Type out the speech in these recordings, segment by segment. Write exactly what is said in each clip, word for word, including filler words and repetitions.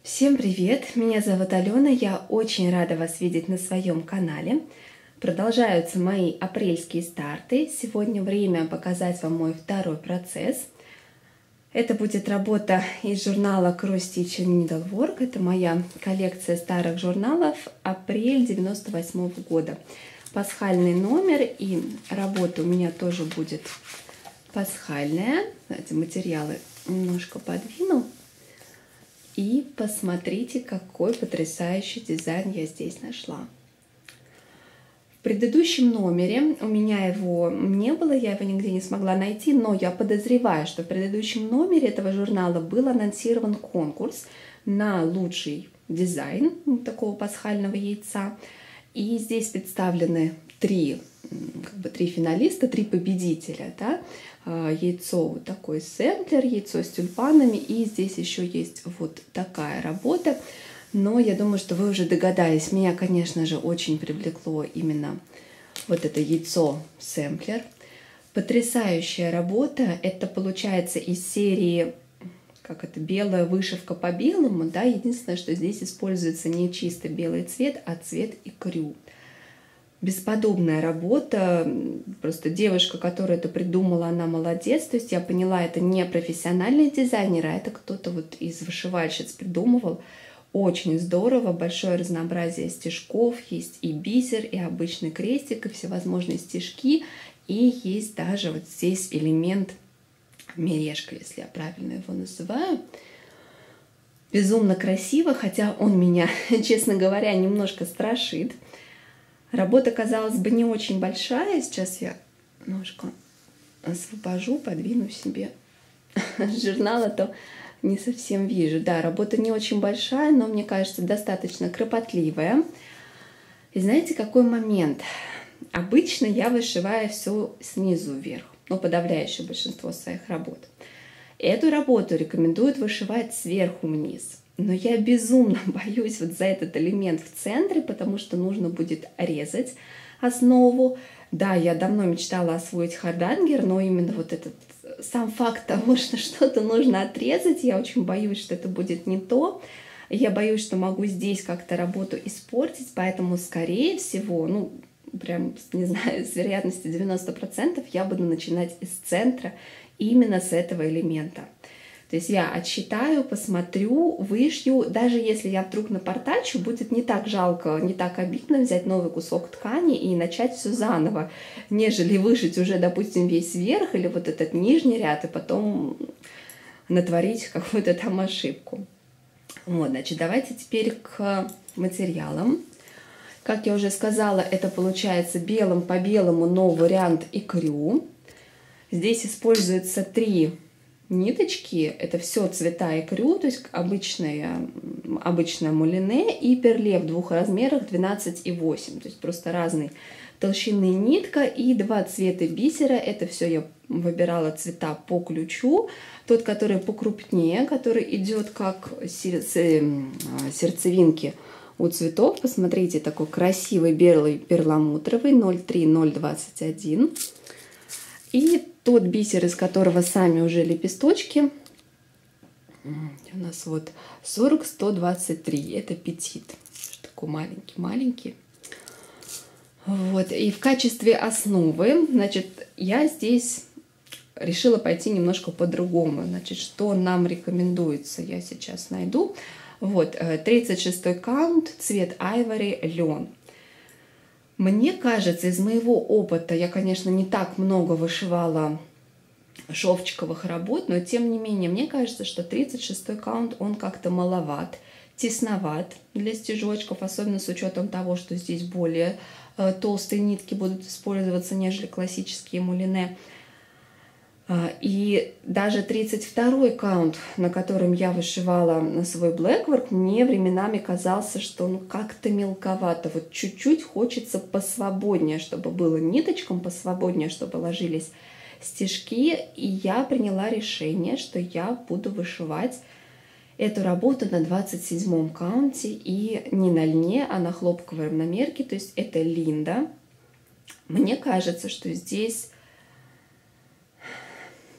Всем привет! Меня зовут Алена, я очень рада вас видеть на своем канале. Продолжаются мои апрельские старты. Сегодня время показать вам мой второй процесс. Это будет работа из журнала Cross Stitch and Needlework. Это моя коллекция старых журналов, апрель девяносто восьмого года. Пасхальный номер, и работа у меня тоже будет пасхальная. Эти материалы немножко подвину. И посмотрите, какой потрясающий дизайн я здесь нашла. В предыдущем номере у меня его не было, я его нигде не смогла найти, но я подозреваю, что в предыдущем номере этого журнала был анонсирован конкурс на лучший дизайн такого пасхального яйца. И здесь представлены три, как бы три финалиста, три победителя, да? Яйцо вот такой сэмплер, яйцо с тюльпанами, и здесь еще есть вот такая работа. Но я думаю, что вы уже догадались, меня, конечно же, очень привлекло именно вот это яйцо сэмплер. Потрясающая работа, это получается из серии, как это, белая вышивка по белому, да, единственное, что здесь используется не чисто белый цвет, а цвет икрю. Бесподобная работа, просто девушка, которая это придумала, она молодец, то есть я поняла, это не профессиональный дизайнер, а это кто-то вот из вышивальщиц придумывал. Очень здорово, большое разнообразие стежков, есть и бисер, и обычный крестик, и всевозможные стежки, и есть даже вот здесь элемент мережка, если я правильно его называю. Безумно красиво, хотя он меня, честно говоря, немножко страшит. Работа, казалось бы, не очень большая. Сейчас я немножко освобожу, подвину себе с журнала, то не совсем вижу. Да, работа не очень большая, но, мне кажется, достаточно кропотливая. И знаете, какой момент? Обычно я вышиваю все снизу вверх, но подавляющее большинство своих работ. Эту работу рекомендуют вышивать сверху вниз. Но я безумно боюсь вот за этот элемент в центре, потому что нужно будет резать основу. Да, я давно мечтала освоить хардангер, но именно вот этот сам факт того, что что-то нужно отрезать, я очень боюсь, что это будет не то. Я боюсь, что могу здесь как-то работу испортить, поэтому, скорее всего, ну, прям, не знаю, с вероятностью девяносто процентов я буду начинать из центра именно с этого элемента. То есть я отсчитаю, посмотрю, вышью. Даже если я вдруг напортачу, будет не так жалко, не так обидно взять новый кусок ткани и начать все заново, нежели вышить уже, допустим, весь верх или вот этот нижний ряд, и потом натворить какую-то там ошибку. Вот, значит, давайте теперь к материалам. Как я уже сказала, это получается белым по белому, но вариант икрю. Здесь используется три ниточки, это все цвета икрю, то есть обычная, обычная мулине и перле в двух размерах двенадцать и восемь, то есть просто разной толщины нитка и два цвета бисера. Это все я выбирала цвета по ключу, тот, который покрупнее, который идет как сердцевинки у цветов. Посмотрите, такой красивый белый перламутровый ноль три ноль двадцать один. И тот бисер, из которого сами уже лепесточки, у нас вот сорок сто двадцать три, это петит, такой маленький-маленький. Вот, и в качестве основы, значит, я здесь решила пойти немножко по-другому. Значит, что нам рекомендуется, я сейчас найду. Вот, тридцать шестой каунт, цвет айвори, лен. Мне кажется, из моего опыта, я, конечно, не так много вышивала шовчиковых работ, но тем не менее, мне кажется, что тридцать шестой каунт, он как-то маловат, тесноват для стежочков, особенно с учетом того, что здесь более э, толстые нитки будут использоваться, нежели классические мулине. И даже тридцать второй каунт, на котором я вышивала на свой блэкворк, мне временами казался, что ну как-то мелковато. Вот чуть-чуть хочется посвободнее, чтобы было ниточкам, посвободнее, чтобы ложились стежки. И я приняла решение, что я буду вышивать эту работу на двадцать седьмом каунте и не на льне, а на хлопковой равномерке. То есть это Линда. Мне кажется, что здесь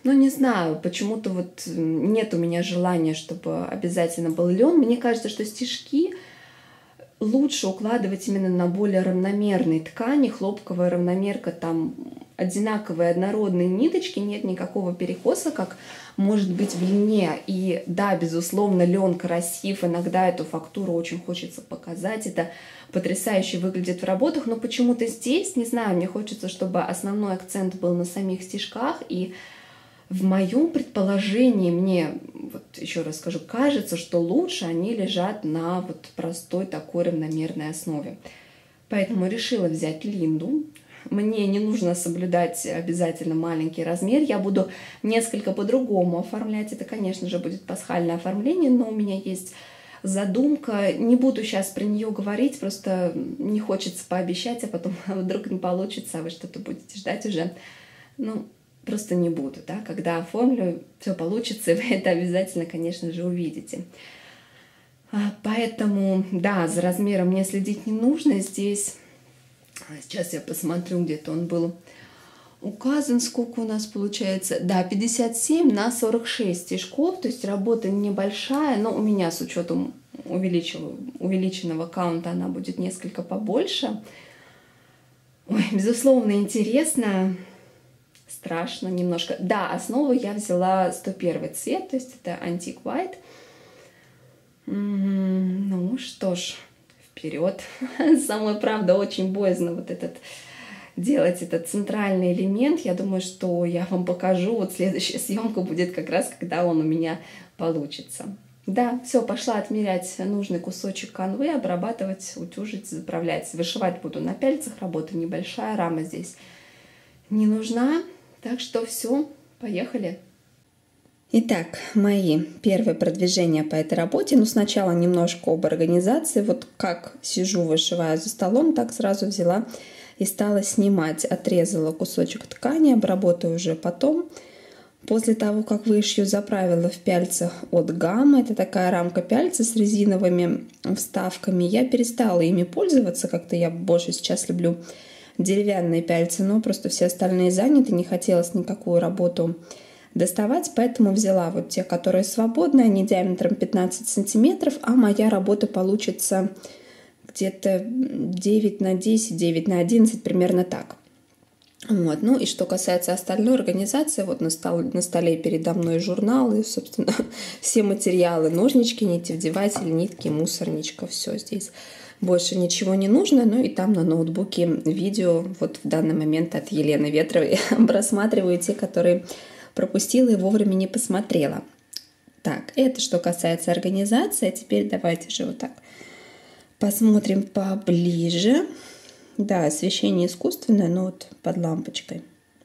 Ну, не знаю, почему-то вот нет у меня желания, чтобы обязательно был лен. Мне кажется, что стежки лучше укладывать именно на более равномерные ткани. Хлопковая равномерка, там одинаковые однородные ниточки, нет никакого перекоса, как может быть в льне. И да, безусловно, лен красив, иногда эту фактуру очень хочется показать, это потрясающе выглядит в работах, но почему-то здесь, не знаю, мне хочется, чтобы основной акцент был на самих стежках, и в моем предположении, мне, вот еще раз скажу, кажется, что лучше они лежат на вот простой такой равномерной основе. Поэтому решила взять Линду. Мне не нужно соблюдать обязательно маленький размер. Я буду несколько по-другому оформлять. Это, конечно же, будет пасхальное оформление, но у меня есть задумка. Не буду сейчас про нее говорить, просто не хочется пообещать, а потом вдруг не получится, а вы что-то будете ждать уже. Ну, просто не буду, да, когда оформлю, все получится, и вы это обязательно, конечно же, увидите. Поэтому, да, за размером мне следить не нужно. Здесь, сейчас я посмотрю, где-то он был указан, сколько у нас получается. Да, пятьдесят семь на сорок шесть стежков, то есть работа небольшая, но у меня с учетом увеличенного каунта она будет несколько побольше. Ой, безусловно, интересно. Страшно немножко. Да, основу я взяла сто первый цвет, то есть это Antique White. Ну что ж, вперед. Самое правда, очень боязно вот этот делать этот центральный элемент. Я думаю, что я вам покажу. Вот следующая съемка будет как раз, когда он у меня получится. Да, все, пошла отмерять нужный кусочек канвы, обрабатывать, утюжить, заправлять. Вышивать буду на пяльцах, работа небольшая, рама здесь не нужна. Так что все, поехали. Итак, мои первые продвижения по этой работе. Ну, сначала немножко об организации. Вот как сижу, вышиваю за столом, так сразу взяла и стала снимать. Отрезала кусочек ткани, обработаю уже потом. После того, как вышью, заправила в пяльцах от Гамма. Это такая рамка пяльца с резиновыми вставками. Я перестала ими пользоваться. Как-то я больше сейчас люблю деревянные пяльцы, но просто все остальные заняты, не хотелось никакую работу доставать, поэтому взяла вот те, которые свободные, они диаметром пятнадцать сантиметров, а моя работа получится где-то девять на десять, девять на одиннадцать, примерно так. Вот. Ну и что касается остальной организации, вот на, стол, на столе передо мной журналы, собственно, все материалы, ножнички, нитевдеватель, нитки, мусорничка, все здесь. Больше ничего не нужно, ну и там на ноутбуке видео вот в данный момент от Елены Ветровой просматриваю те, которые пропустила и вовремя не посмотрела. Так, это что касается организации. А теперь давайте же вот так посмотрим поближе. Да, освещение искусственное, но вот под лампочкой.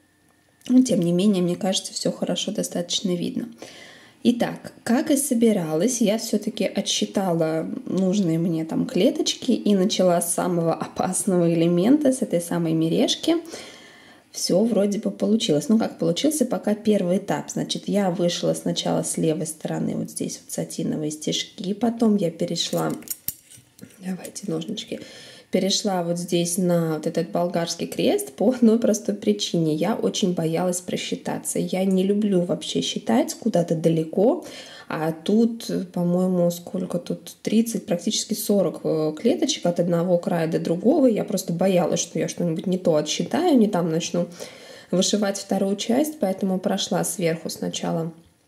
Но тем не менее, мне кажется, все хорошо, достаточно видно. Итак, как и собиралась, я все-таки отсчитала нужные мне там клеточки и начала с самого опасного элемента, с этой самой мережки. Все вроде бы получилось. Ну, как получился пока первый этап. Значит, я вышла сначала с левой стороны, вот здесь вот сатиновые стежки, потом я перешла, давайте ножнички, перешла вот здесь на вот этот болгарский крест по одной простой причине. Я очень боялась просчитаться. Я не люблю вообще считать куда-то далеко. А тут, по-моему, сколько тут? тридцать, практически сорок клеточек от одного края до другого. Я просто боялась, что я что-нибудь не то отсчитаю, не там начну вышивать вторую часть. Поэтому прошла сверху сначала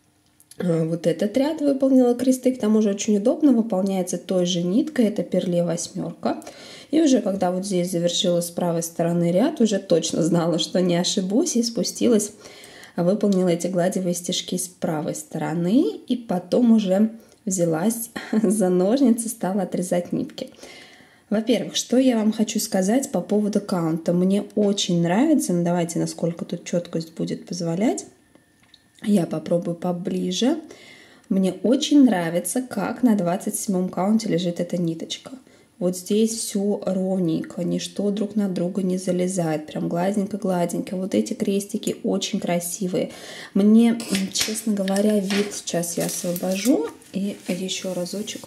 вот этот ряд, выполнила кресты. К тому же очень удобно, выполняется той же ниткой. Это перле восьмерка. И уже когда вот здесь завершила с правой стороны ряд, уже точно знала, что не ошибусь, и спустилась, выполнила эти гладевые стежки с правой стороны, и потом уже взялась за ножницы, стала отрезать нитки. Во-первых, что я вам хочу сказать по поводу каунта. Мне очень нравится, ну, давайте, насколько тут четкость будет позволять, я попробую поближе. Мне очень нравится, как на двадцать седьмом каунте лежит эта ниточка. Вот здесь все ровненько, ничто друг на друга не залезает, прям гладенько-гладенько. Вот эти крестики очень красивые. Мне, честно говоря, вид сейчас я освобожу и еще разочек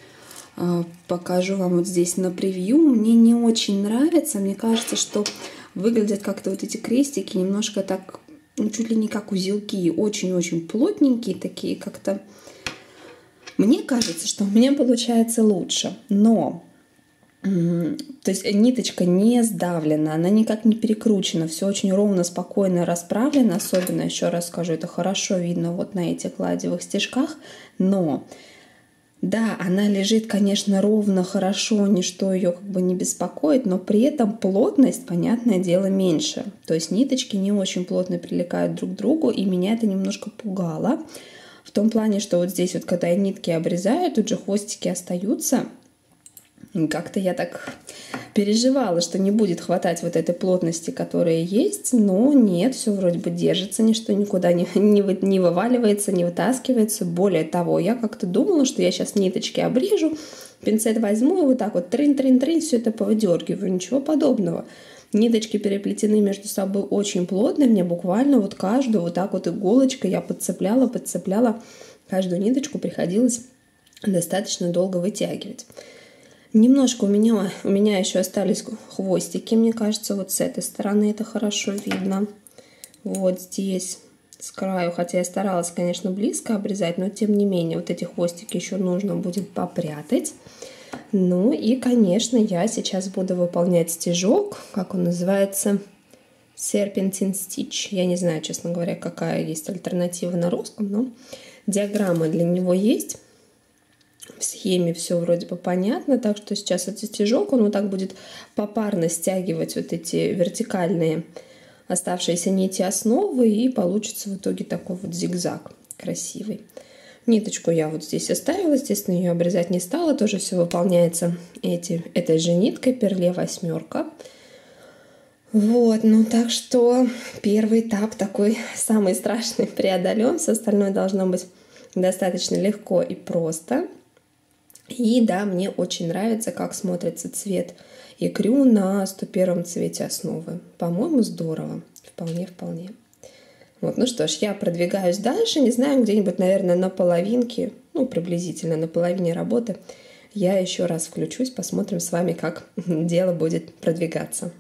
покажу вам вот здесь на превью. Мне не очень нравится, мне кажется, что выглядят как-то вот эти крестики немножко так ну, чуть ли не как узелки, очень-очень плотненькие такие как-то. Мне кажется, что у меня получается лучше, но то есть ниточка не сдавлена, она никак не перекручена, все очень ровно, спокойно расправлено. Особенно, еще раз скажу, это хорошо видно вот на этих гладевых стежках. Но, да, она лежит, конечно, ровно, хорошо, ничто ее как бы не беспокоит, но при этом плотность, понятное дело, меньше. То есть ниточки не очень плотно прилегают друг к другу, и меня это немножко пугало. В том плане, что вот здесь вот, когда я нитки обрезаю, тут же хвостики остаются. Как-то я так переживала, что не будет хватать вот этой плотности, которая есть, но нет, все вроде бы держится, ничто никуда не, не, вы, не вываливается, не вытаскивается. Более того, я как-то думала, что я сейчас ниточки обрежу, пинцет возьму и вот так вот трин-трин-трин все это повыдергиваю. Ничего подобного. Ниточки переплетены между собой очень плотно, мне буквально вот каждую вот так вот иголочкой я подцепляла, подцепляла, каждую ниточку приходилось достаточно долго вытягивать. Немножко у меня, у меня еще остались хвостики, мне кажется, вот с этой стороны это хорошо видно. Вот здесь, с краю, хотя я старалась, конечно, близко обрезать, но тем не менее, вот эти хвостики еще нужно будет попрятать. Ну и, конечно, я сейчас буду выполнять стежок, как он называется, Serpentine Stitch. Я не знаю, честно говоря, какая есть альтернатива на русском, но диаграмма для него есть. В схеме все вроде бы понятно, так что сейчас этот стежок, он вот так будет попарно стягивать вот эти вертикальные оставшиеся нити основы, и получится в итоге такой вот зигзаг красивый. Ниточку я вот здесь оставила, естественно, ее обрезать не стала, тоже все выполняется эти, этой же ниткой, перле восьмерка. Вот, ну так что первый этап такой самый страшный преодолен, все остальное должно быть достаточно легко и просто. И да, мне очень нравится, как смотрится цвет икрю на сто первом цвете основы. По-моему, здорово. Вполне-вполне. Вот, ну что ж, я продвигаюсь дальше. Не знаю, где-нибудь, наверное, на половинке, ну, приблизительно на половине работы, я еще раз включусь, посмотрим с вами, как дело будет продвигаться.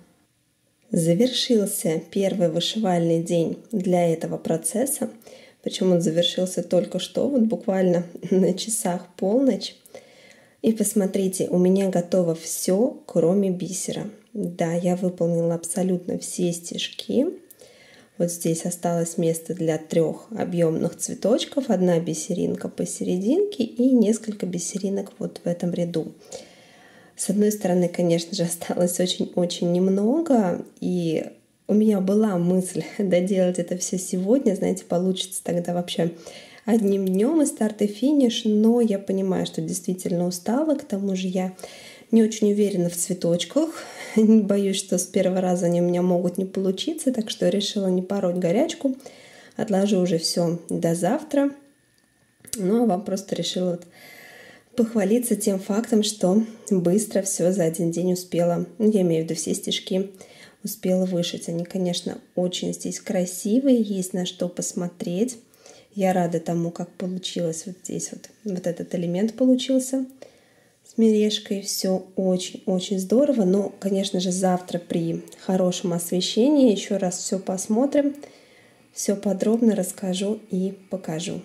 Завершился первый вышивальный день для этого процесса. Причем он завершился только что, вот буквально на часах полночь. И посмотрите, у меня готово все, кроме бисера. Да, я выполнила абсолютно все стежки. Вот здесь осталось место для трех объемных цветочков, одна бисеринка посерединке и несколько бисеринок вот в этом ряду. С одной стороны, конечно же, осталось очень-очень немного, и у меня была мысль доделать это все сегодня, знаете, получится тогда вообще одним днем и старт и финиш, но я понимаю, что действительно устала, к тому же я не очень уверена в цветочках, боюсь, что с первого раза они у меня могут не получиться, так что решила не пороть горячку, отложу уже все до завтра, ну а вам просто решила вот похвалиться тем фактом, что быстро все за один день успела, ну, я имею в виду все стежки, успела вышить. Они, конечно, очень здесь красивые, есть на что посмотреть. Я рада тому, как получилось вот здесь вот, вот этот элемент получился с мережкой. Все очень-очень здорово. Но, конечно же, завтра при хорошем освещении еще раз все посмотрим, все подробно расскажу и покажу.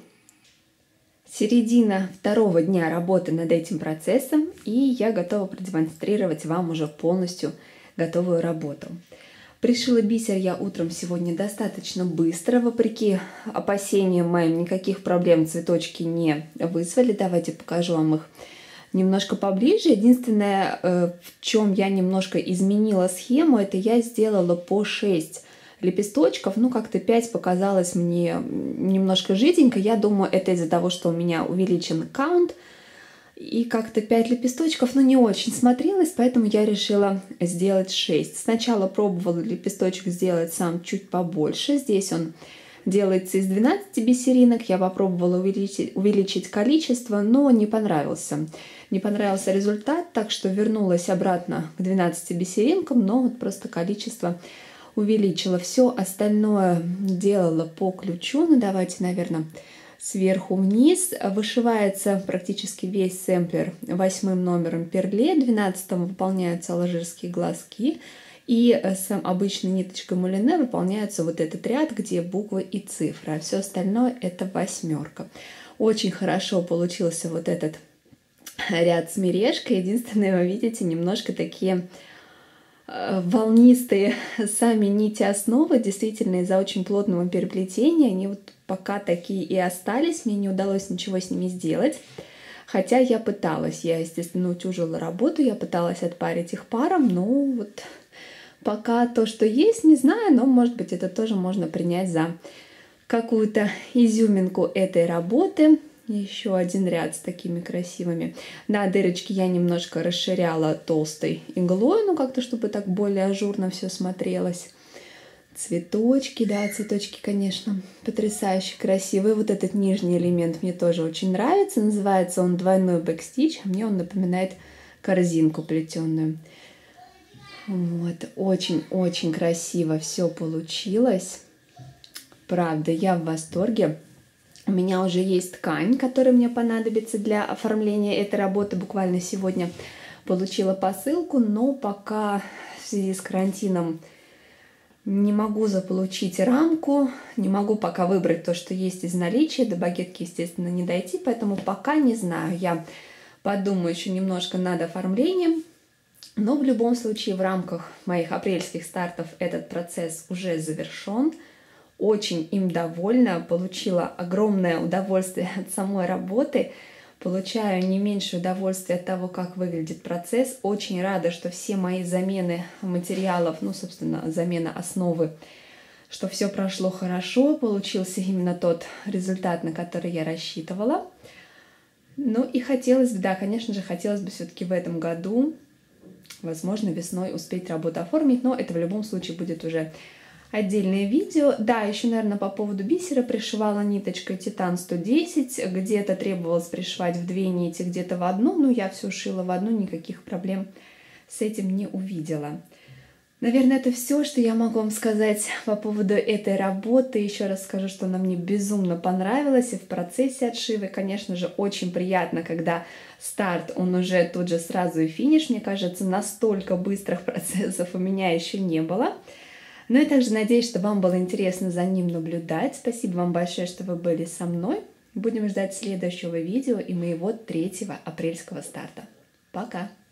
Середина второго дня работы над этим процессом, и я готова продемонстрировать вам уже полностью готовую работу. Пришила бисер я утром сегодня достаточно быстро, вопреки опасениям моим, никаких проблем цветочки не вызвали. Давайте покажу вам их немножко поближе. Единственное, в чем я немножко изменила схему, это я сделала по шесть лепесточков. Ну, как-то пять показалось мне немножко жиденько. Я думаю, это из-за того, что у меня увеличен каунт. И как-то пять лепесточков, ну, не очень смотрелось, поэтому я решила сделать шесть. Сначала пробовала лепесточек сделать сам чуть побольше. Здесь он делается из двенадцати бисеринок. Я попробовала увеличить, увеличить количество, но не понравился. Не понравился результат, так что вернулась обратно к двенадцати бисеринкам, но вот просто количество увеличила. Все остальное делала по ключу. Ну, давайте, наверное, сверху вниз. Вышивается практически весь сэмплер восьмым номером перле, двенадцатым выполняются алжирские глазки И с обычной ниточкой мулине выполняется вот этот ряд, где буквы и цифры, а все остальное это восьмерка. Очень хорошо получился вот этот ряд с мережкой. Единственное, вы видите, немножко такие волнистые сами нити основы, действительно из-за очень плотного переплетения, они вот пока такие и остались, мне не удалось ничего с ними сделать. Хотя я пыталась, я, естественно, утюжила работу, я пыталась отпарить их паром, но вот пока то, что есть, не знаю, но, может быть, это тоже можно принять за какую-то изюминку этой работы. Еще один ряд с такими красивыми. Да, дырочки я немножко расширяла толстой иглой, ну как-то, чтобы так более ажурно все смотрелось. Цветочки, да, цветочки, конечно, потрясающе красивые. Вот этот нижний элемент мне тоже очень нравится. Называется он двойной бэкстич. Мне он напоминает корзинку плетеную. Вот, очень-очень красиво все получилось. Правда, я в восторге. У меня уже есть ткань, которая мне понадобится для оформления этой работы. Буквально сегодня получила посылку, но пока в связи с карантином не могу заполучить рамку, не могу пока выбрать то, что есть из наличия. До багетки, естественно, не дойти, поэтому пока не знаю. Я подумаю еще немножко над оформлением, но в любом случае в рамках моих апрельских стартов этот процесс уже завершен. Очень им довольна, получила огромное удовольствие от самой работы, получаю не меньшее удовольствие от того, как выглядит процесс. Очень рада, что все мои замены материалов, ну, собственно, замена основы, что все прошло хорошо, получился именно тот результат, на который я рассчитывала. Ну и хотелось бы, да, конечно же, хотелось бы все-таки в этом году, возможно, весной успеть работу оформить, но это в любом случае будет уже отдельное видео. Да, еще, наверное, по поводу бисера пришивала ниточкой Титан сто десять. Где-то требовалось пришивать в две нити, где-то в одну. Но я все шила в одну, никаких проблем с этим не увидела. Наверное, это все, что я могу вам сказать по поводу этой работы. Еще раз скажу, что она мне безумно понравилась и в процессе отшива. Конечно же, очень приятно, когда старт, он уже тут же сразу и финиш. Мне кажется, настолько быстрых процессов у меня еще не было. Ну и также надеюсь, что вам было интересно за ним наблюдать. Спасибо вам большое, что вы были со мной. Будем ждать следующего видео и моего третьего апрельского старта. Пока!